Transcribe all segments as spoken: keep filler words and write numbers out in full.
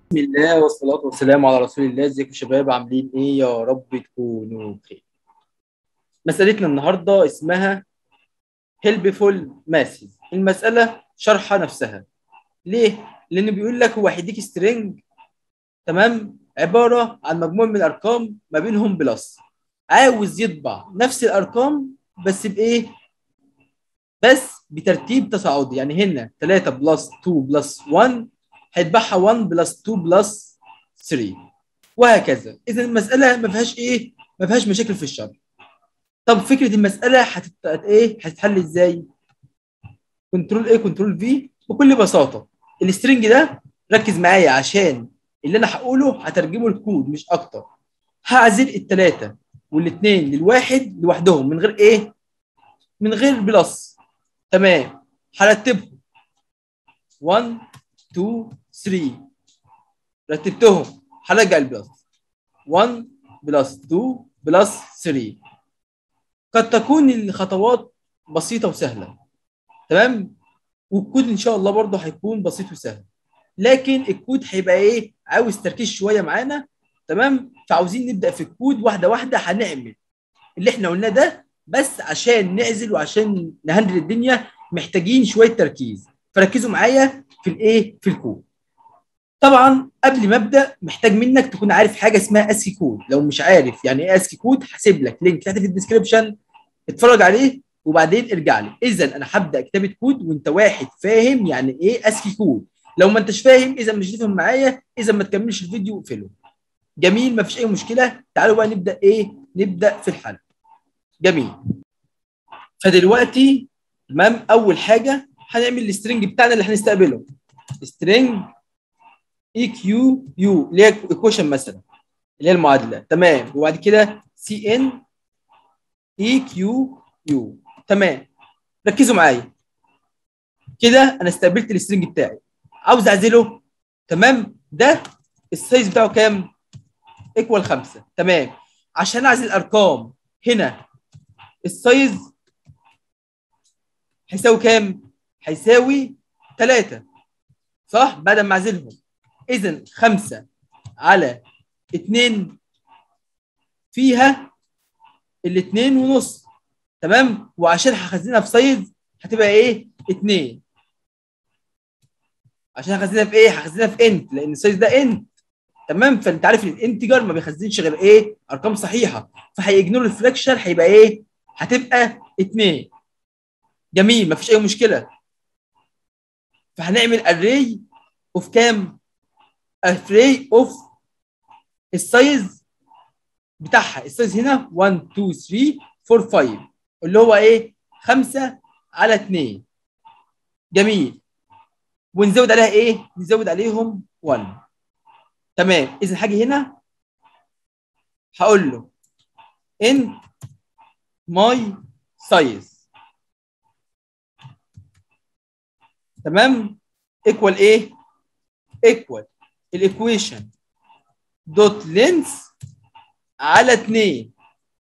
بسم الله والصلاة والسلام على رسول الله. ازيكم يا شباب؟ عاملين ايه؟ يا رب تكونوا بخير. مسألتنا النهارده اسمها helpful masses. المسألة شرحها نفسها. ليه؟ لأنه بيقول لك هو هيديك سترينج، تمام، عبارة عن مجموع من الأرقام ما بينهم بلس. عاوز يطبع نفس الأرقام بس بإيه؟ بس بترتيب تصاعدي. يعني هنا ثلاثة بلس اتنين بلس واحد هيتبعها واحد بلس اتنين بلس تلاتة، وهكذا. اذا المساله ما فيهاش ايه، ما فيهاش مشاكل في الشرح. طب فكره المساله هتت... ايه هتتحل ازاي؟ كنترول ايه كنترول في. بكل بساطه السترنج ده، ركز معايا عشان اللي انا هقوله هترجمه الكود مش اكتر. هعزل الثلاثه والاثنين للواحد لوحدهم من غير ايه، من غير بلس. تمام، هرتبهم واحد اتنين تلاتة، رتبتهم هرجع البلس واحد بلس اتنين بلس تلاتة. قد تكون الخطوات بسيطة وسهلة، تمام، والكود إن شاء الله برضه هيكون بسيط وسهل، لكن الكود هيبقى إيه، عاوز تركيز شوية معانا. تمام، فعاوزين نبدأ في الكود واحدة واحدة. هنعمل اللي إحنا قلناه ده، بس عشان نعزل وعشان نهندل الدنيا محتاجين شوية تركيز. فركزوا معايا في الإيه، في الكود. طبعا قبل ما ابدا محتاج منك تكون عارف حاجه اسمها اسكي كود. لو مش عارف يعني ايه اسكي كود، هسيب لك لينك تحت في الديسكربشن، اتفرج عليه وبعدين ارجع لي. اذا انا هبدا كتابه كود وانت واحد فاهم يعني ايه اسكي كود. لو ما انتش فاهم اذا مش هتفهم معايا، اذا ما تكملش الفيديو واقفله. جميل، ما فيش اي مشكله. تعالوا بقى نبدا ايه، نبدا في الحل. جميل. فدلوقتي تمام، اول حاجه هنعمل السترنج بتاعنا اللي هنستقبله. سترنج اي كيو يو اللي هي ايكويشن مثلا، اللي هي المعادله. تمام، وبعد كده سي ان اي كيو يو. تمام، ركزوا معايا كده. انا استقبلت السترنج بتاعي، عاوز اعزله. تمام، ده السايز بتاعه كام؟ ايكوال خمسة. تمام، عشان اعزل الارقام هنا السايز هيساوي كام؟ هيساوي ثلاثة، صح؟ بعد ما اعزلهم. اذا خمسة على اتنين فيها الاتنين ونص. تمام، وعشان هخزنها في سايز هتبقى ايه؟ اتنين. عشان هخزنها في ايه؟ هخزنها في انت، لان السايز ده انت. تمام، فانت عارف ان الانتجر ما بيخزنش غير ايه؟ ارقام صحيحه. فهيجنور الفراكشن، هيبقى ايه؟ هتبقى اتنين. جميل، مفيش اي مشكله. فهنعمل اري اوف كام؟ اري اوف السايز بتاعها. السايز هنا واحد اتنين تلاتة اربعة خمسة، اللي هو ايه؟ خمسة على اتنين. جميل، ونزود عليها ايه؟ نزود عليهم واحد. تمام، اذا حاجه هنا هقول له ان ماي سايز. تمام، ايكوال ايه؟ ايكوال الايكويشن دوت لينس على اتنين،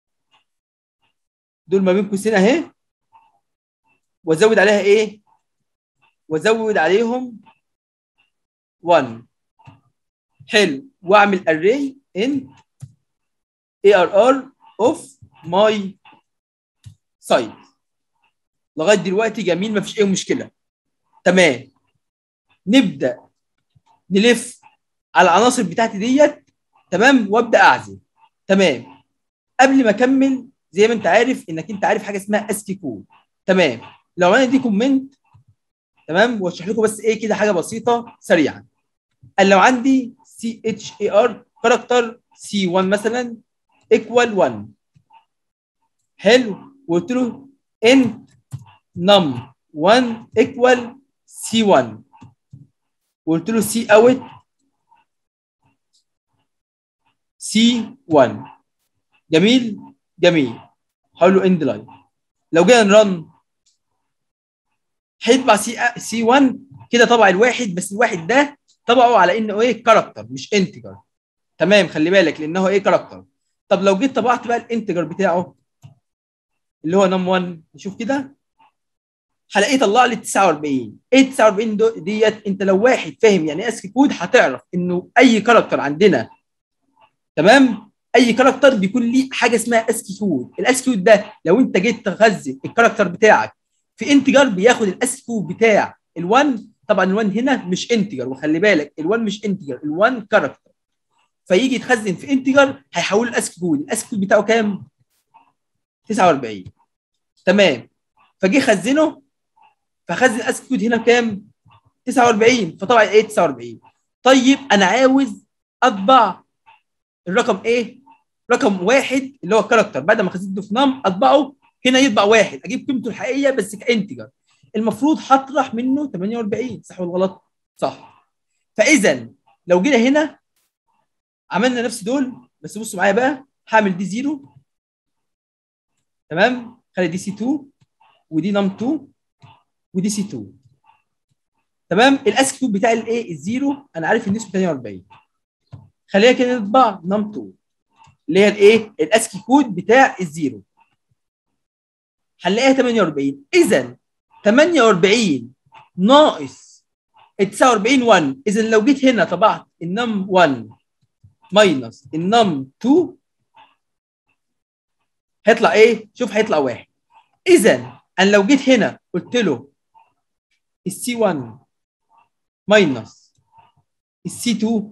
دول ما بين قوسين اهي، وازود عليها ايه؟ وازود عليهم واحد. حلو، واعمل اري ان اي ار ار اوف ماي سايز. لغايه دلوقتي جميل، ما فيش اي مشكله. تمام، نبدا نلف على العناصر بتاعتي ديت. تمام، وابدا اعزل. تمام، قبل ما اكمل زي ما انت عارف انك انت عارف حاجه اسمها اسكي كود. تمام، لو انا دي كومنت، تمام، واشرح لكم بس ايه كده حاجه بسيطه سريعا. قال لو عندي سي اتش اي ار كاركتر سي واحد مثلا ايكوال واحد. حلو، وقلت له ان نم واحد ايكوال سي واحد، وقلت له سي اوت سي واحد. جميل جميل. هقول له اند لاين. لو جينا نرن هيطبع سي سي واحد كده، طبع الواحد، بس الواحد ده طبعه على انه ايه؟ كاركتر مش انتجر. تمام، خلي بالك لانه ايه؟ كاركتر. طب لو جيت طبعت بقى الانتجر بتاعه اللي هو نم واحد، نشوف كده هلاقيه طلع لي تسعة وأربعين. ايه تسعة وأربعين ديت؟ انت لو واحد فاهم يعني ايه اسكي كود هتعرف انه اي كاركتر عندنا، تمام، اي كاركتر بيكون ليه حاجه اسمها اسكي كود. الاسكي كود ده لو انت جيت تخزن الكاركتر بتاعك في انتجر بياخد الاسكي كود بتاع ال1. طبعا ال1 هنا مش انتجر، وخلي بالك ال1 مش انتجر، ال1 كاركتر، فيجي يتخزن في انتجر هيحول الاسكي كود. الاسكي كود بتاعه كام؟ تسعة وأربعين. تمام، فجي خزنه، فخزن الاسكي كود هنا بكام؟ تسعة وأربعين. فطبعا ايه تسعة وأربعين؟ طيب انا عاوز اطبع الرقم ايه؟ رقم واحد اللي هو الكاركتر، بعد ما خزنته في نم اطبعه هنا يطبع واحد، اجيب قيمته الحقيقيه بس كانتجر. المفروض هطرح منه ثمانية وأربعين، صح ولا غلط؟ صح. فاذا لو جينا هنا عملنا نفس دول، بس بصوا معايا بقى، هعمل دي زيرو، تمام، خلي دي سي اتنين، ودي نم اتنين، ودي سي اتنين، تمام. الاسكي كود بتاع الايه الزيرو انا عارف ان اسمه ثمانية وأربعين، خليها كده نطبع نم اتنين اللي هي الايه الاسكي كود بتاع الزيرو، هنلاقيها ثمانية وأربعين. اذا ثمانية وأربعين ناقص تسعة وأربعين واحد، اذا لو جيت هنا طبعت النم واحد ماينس النم اتنين هيطلع ايه؟ شوف هيطلع واحد. اذا انا لو جيت هنا قلت له السي واحد ماينس السي اتنين،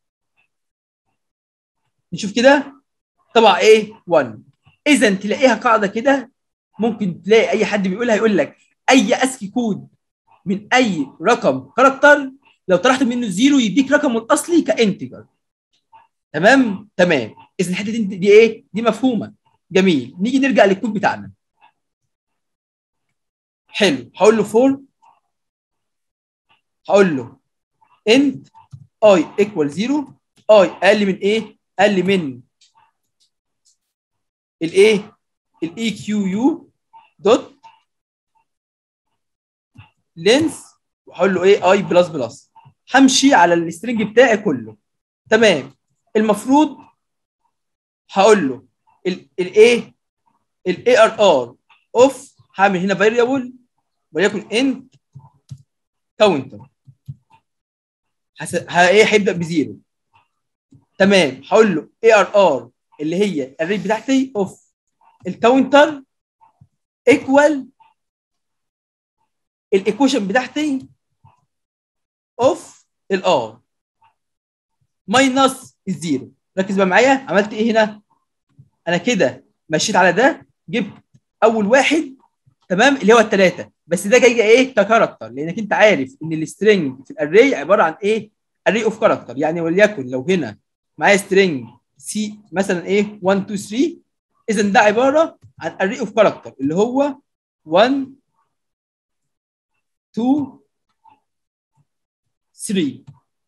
نشوف كده طبعا ايه واحد. اذا تلاقيها قاعده كده، ممكن تلاقي اي حد بيقولها يقول لك اي اسكي كود من اي رقم كاركتر لو طرحت منه الزيرو يديك رقمه الاصلي كانتجر. تمام تمام. اذا الحته دي, دي ايه؟ دي مفهومه. جميل. نيجي نرجع للكود بتاعنا. حلو، هقول له فور، هقول له انت اي ايكوال زيرو، اي اقل من ايه؟ اقل من الايه؟ الاي كيو يو دوت لينس، وهقول له ايه؟ اي بلس بلس. همشي على السترنج بتاعي كله. تمام. المفروض هقول له الايه؟ الاي ار ار اوف، هعمل هنا فاريبل وليكن انت كاونتر، ايه هيبدا بزيرو. تمام. هقول له اي ار ار اللي هي الريت بتاعتي اوف الكاونتر ايكوال الايكويشن بتاعتي اوف الار ماينس الزيرو. ركز بقى معايا، عملت ايه هنا؟ انا كده مشيت على ده، جبت اول واحد، تمام، اللي هو الثلاثه، بس ده جاي ايه؟ ككاركتر، لانك انت عارف ان السترنج في الاري عباره عن ايه؟ اري اوف كاركتر. يعني وليكن لو هنا معايا سترنج سي مثلا ايه واحد اتنين تلاتة، اذا ده عباره عن اري اوف كاركتر اللي هو واحد اتنين تلاتة.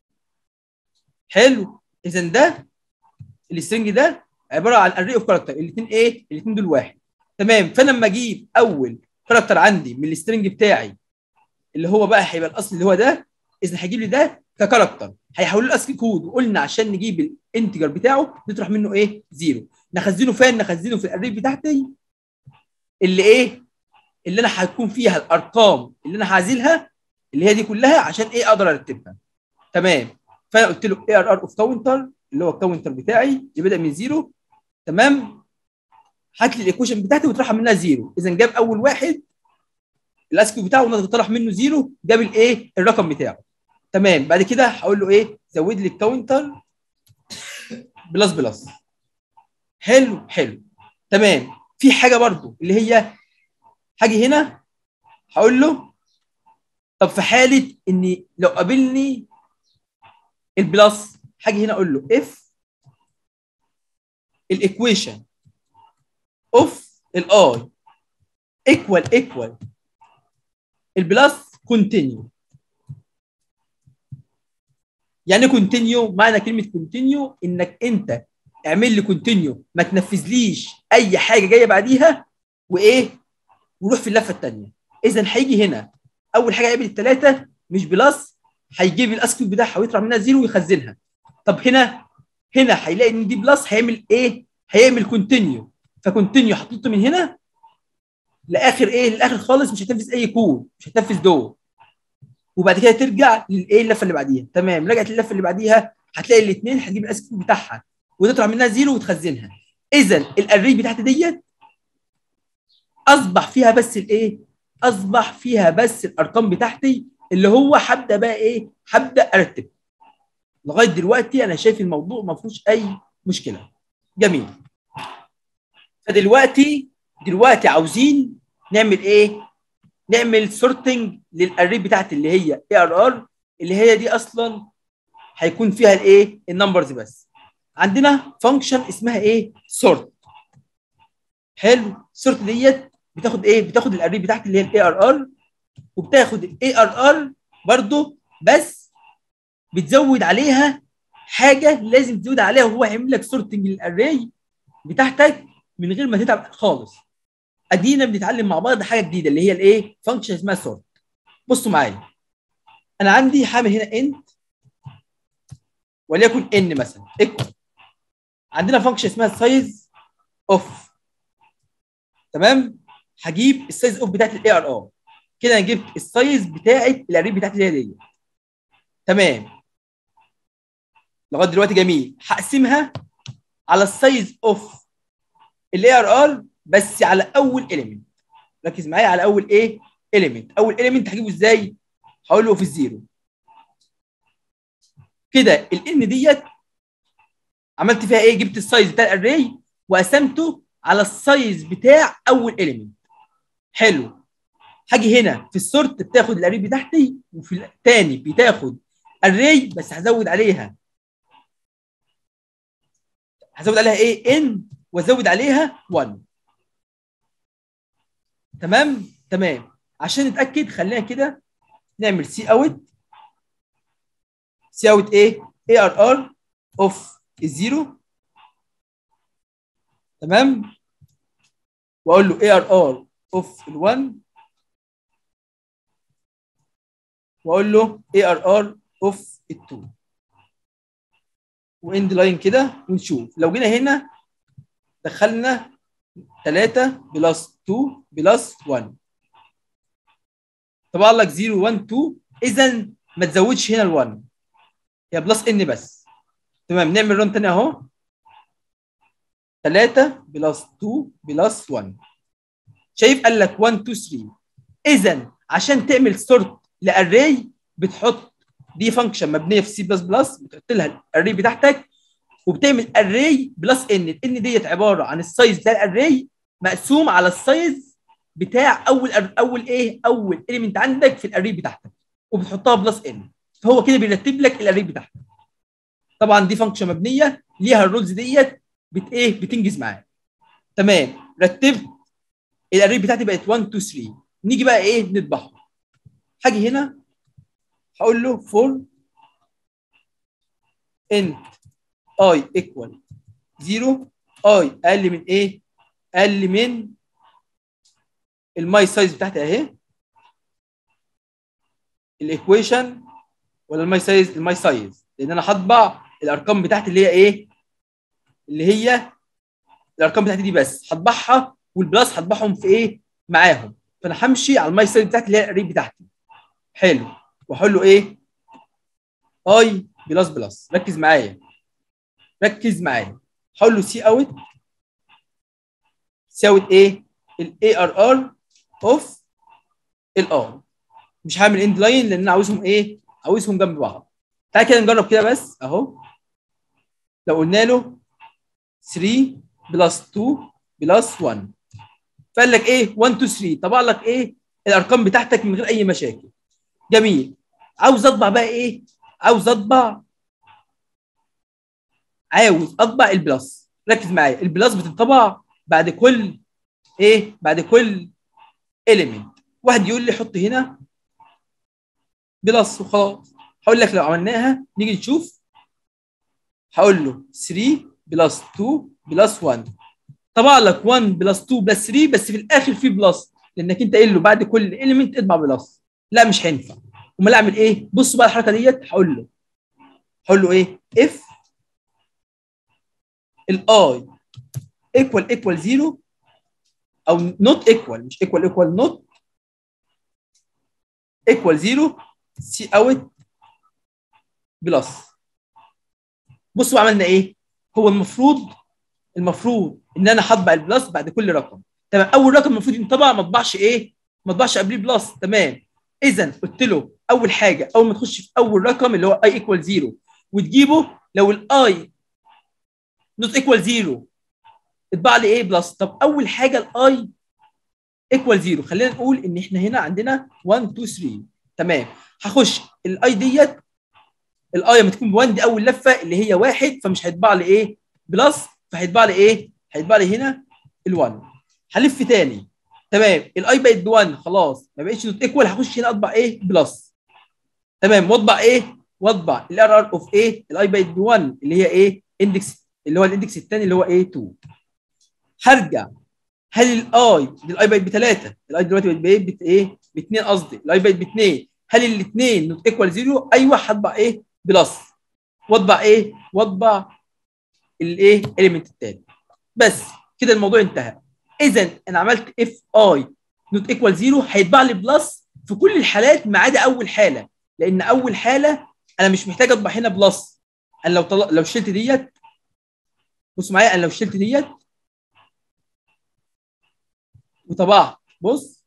حلو. اذا ده السترنج ده عباره عن اري اوف كاركتر، الاثنين ايه؟ الاثنين دول واحد. تمام. فانا لما اجيب اول كاركتر عندي من السترنج بتاعي اللي هو بقى هيبقى الاصل اللي هو ده، اذا هيجيب لي ده ككاركتر هيحول له اسكي كود، وقلنا عشان نجيب الانتجر بتاعه نطرح منه ايه؟ زيرو. نخزنه فين؟ نخزنه في الاري بتاعتي اللي ايه؟ اللي انا هتكون فيها الارقام اللي انا هعزلها، اللي هي دي كلها، عشان ايه؟ اقدر ارتبها. تمام. فانا قلت له اي ار ار اوف كاونتر اللي هو الكاونتر بتاعي اللي بدا من زيرو، تمام، هات لي الايكويشن بتاعتي وطرحها منها زيرو. اذا جاب اول واحد الاسكي بتاعه طرح منه زيرو، جاب الايه؟ الرقم بتاعه. تمام. بعد كده هقول له ايه؟ زود لي الكاونتر بلس بلس. حلو حلو. تمام. في حاجه برضو اللي هي حاجه هنا، هقول له طب في حاله اني لو قابلني البلس، حاجه هنا اقول له اف الايكويشن اوف الاي ايكوال ايكوال البلس كونتينيو. يعني كونتينيو، معنى كلمه كونتينيو انك انت اعمل لي كونتينيو، ما تنفذليش اي حاجه جايه بعديها، وايه؟ وروح في اللفه الثانيه. اذا هيجي هنا اول حاجه يقابل الثلاثه مش بلس، هيجيب الاسكيو بتاعها ويطلع منها زيرو ويخزنها. طب هنا هنا هيلاقي ان دي بلس، هيعمل ايه؟ هيعمل كونتينيو، فكونتينيو حطيته من هنا لاخر ايه لاخر خالص، مش هتنفذ اي كود، مش هتنفذ دو، وبعد كده ترجع للايه اللفه اللي بعديها. تمام، رجعت اللفه اللي بعديها هتلاقي الاثنين هتجيب الاسك بتاعها وتطلع منها زيرو وتخزنها. اذا الاري بتاعتي ديت اصبح فيها بس الايه اصبح فيها بس الارقام بتاعتي، اللي هو هبدا بقى ايه هبدا ارتب. لغايه دلوقتي انا شايف الموضوع ما فيهوش اي مشكله. جميل. فدلوقتي دلوقتي عاوزين نعمل ايه؟ نعمل سورتنج للاري بتاعتي اللي هي اي ار ار، اللي هي دي اصلا هيكون فيها الايه النمبرز بس. عندنا فانكشن اسمها ايه سورت. حلو، سورت ديت بتاخد ايه بتاخد الاري بتاعتي اللي هي الاي ار ار، وبتاخد الاي ار ار برضه، بس بتزود عليها حاجه لازم تزود عليها، وهو هيعمل لك سورتنج للاري بتاعتك من غير ما تتعب خالص. ادينا بنتعلم مع بعض حاجه جديده اللي هي الايه فانكشن اسمها سورت. بصوا معايا، انا عندي هعمل هنا انت وليكن ان مثلا ايكوال، عندنا فانكشن اسمها سايز اوف. تمام، هجيب السايز اوف بتاعت الاي ار ار كده، انا جبت السايز بتاعت الاري بتاعت اللي هي دي. تمام، لغايه دلوقتي جميل. هقسمها على السايز اوف الاي ار ار بس على اول اليمنت. ركز معايا، على اول ايه اليمنت. اول اليمنت هجيبه ازاي؟ هقول له في الزيرو كده. الان ديت عملت فيها ايه؟ جبت السايز بتاع الاري وقسمته على السايز بتاع اول اليمنت. حلو، هاجي هنا في السورت بتاخد الاري بتاعتي، وفي الثاني بتاخد اري بس هزود عليها هزود عليها ايه ان، وازود عليها واحد. تمام تمام، عشان نتاكد خلينا كده نعمل سي اوت سي اوت ايه اي ار ار اوف الزيرو. تمام، واقول له اي ار ار اوف ال1، واقول له اي ار ار اوف ال2، واند لاين كده. ونشوف لو جينا هنا دخلنا ثلاثة بلس اتنين بلس واحد، طبعا لك صفر واحد اتنين. اذا ما تزودش هنا ال1، هي بلس ان بس. تمام، نعمل رن تاني اهو، ثلاثة بلس اتنين بلس واحد. شايف قال لك واحد اتنين تلاتة. اذا عشان تعمل سورت لاري بتحط دي فانكشن مبنيه في سي بلس بلس، بتحط لها الاري بتاعتك وبتعمل اري بلس ان. الان ديت عباره عن السايز بتاع الاري مقسوم على السايز بتاع اول اول ايه اول اليمنت عندك في الاري بتاعتك، وبتحطها بلس ان. فهو كده بيرتب لك الاري بتاعتك. طبعا دي فانكشن مبنيه ليها الرولز ديت بت ايه بتنجز معاك. تمام، رتبت الاري بتاعتي بقت واحد اتنين تلاتة. نيجي بقى ايه نطبعهم. هاجي هنا هقول له فور انت اي ايكوال صفر، اي اقل من ايه اقل من الماي سايز بتاعتي اهي الايكويشن، ولا الماي سايز الماي سايز، لان انا هطبع الارقام بتاعتي اللي هي ايه اللي هي الارقام بتاعتي دي بس هطبعها، والبلس هطبعهم في ايه معاهم. فانا همشي على الماي سايز بتاعتي اللي هي الاري بتاعتي. حلو، واقول له ايه اي بلس بلس. ركز معايا ركز معايا هقول له سي اوت سي اوت ايه الاي ار ار اوف الار. مش هعمل اند لاين لان انا عاوزهم ايه عاوزهم جنب بعض. تعالى كده نجرب كده بس اهو. لو قلنا له تلاتة بلس اتنين بلس واحد، فقال لك ايه واحد اتنين تلاتة، طبع لك ايه الارقام بتاعتك من غير اي مشاكل. جميل. عاوز اطبع بقى ايه عاوز اطبع عاوز اطبع البلس. ركز معايا، البلس بتطبع بعد كل ايه بعد كل اليمنت. واحد يقول لي حط هنا بلس وخلاص. هقول لك لو عملناها نيجي نشوف. هقول له تلاتة بلس اتنين بلس واحد، طبع لك واحد بلس اتنين بلس تلاتة، بس في الاخر في بلس لانك انت قايل له بعد كل اليمنت اطبع بلس. لا مش هينفع. امال اعمل ايه؟ بص بقى الحركه ديت. هقول له هقول له ايه اف الاي ايكوال ايكوال صفر او نوت ايكوال، مش ايكوال ايكوال نوت ايكوال زيرو سي اوت بلس. بصوا عملنا ايه؟ هو المفروض المفروض ان انا هطبع البلس بعد كل رقم. تمام، اول رقم المفروض ينطبع ما اطبعش ايه؟ ما اطبعش قبليه بلس. تمام، اذا قلت له اول حاجه اول ما تخش في اول رقم اللي هو اي ايكوال زيرو وتجيبه، لو الاي نوت ايكوال زيرو اطبع لي ايه؟ بلس. طب اول حاجه الاي ايكوال زيرو، خلينا نقول ان احنا هنا عندنا واحد اتنين تلاته. تمام، هخش الاي ديت، الاي لما تكون ب واحد دي اول لفه اللي هي واحد، فمش هيطبع لي ايه؟ بلس، فهيطبع لي ايه؟ هيطبع لي هنا ال1. هلف تاني. تمام، الاي بقت ب واحد خلاص ما بقتش نوت ايكوال، هخش هنا اطبع ايه؟ بلس. تمام، واطبع ايه؟ واطبع الار ار اوف ايه؟ الاي بقت ب واحد اللي هي ايه؟ اندكس، اللي هو الاندكس الثاني اللي هو ايه؟ اتنين. هرجع، هل الاي دي الاي بقت بثلاثه، الاي دلوقتي بقت بايه؟ بت ايه؟ باثنين قصدي، الاي بقت باثنين، هل الاثنين نوت ايكوال زيرو؟ ايوه، هطبع ايه؟ بلس، واطبع ايه؟ واطبع الايه؟ اليمنت الثاني. بس كده الموضوع انتهى. اذا انا عملت اف اي نوت ايكوال زيرو هيطبع لي بلس في كل الحالات ما عدا اول حاله، لان اول حاله انا مش محتاج اطبع هنا بلس. انا لو طل... لو شلت ديت، بصوا معايا، انا لو شلت ديت وطبعت، بص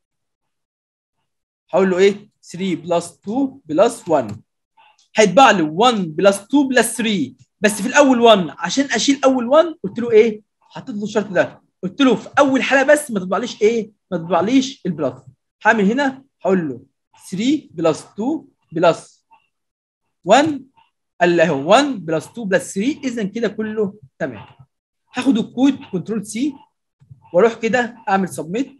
هقول له ايه؟ تلاته بلس اتنين بلس واحد، هيطبع لي واحد بلس اتنين بلس تلاته. بس في الاول واحد، عشان اشيل اول واحد قلت له ايه؟ حطيت له الشرط ده، قلت له في اول حاله بس ما تطبعليش ايه؟ ما تطبعليش البلس. هعمل هنا هقول له تلاته بلس اتنين بلس واحد، قال له واحد بلس اتنين بلس تلاته، اذا كده كله تمام. هاخد الكود كنترول سي واروح كده اعمل سبميت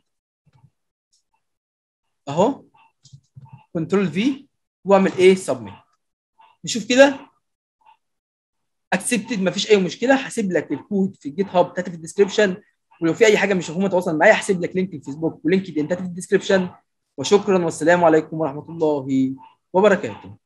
اهو، كنترول في واعمل ايه؟ سبميت. نشوف كده، اكسبتد، مفيش اي مشكله. هسيب لك الكود في الجيت هاب بتاعتي في الديسكربشن، ولو في اي حاجه مش مفهومه تواصل معايا، هسيب لك لينك الفيسبوك ولينك الانتات في الديسكربشن. وشكرا والسلام عليكم ورحمه الله وبركاته.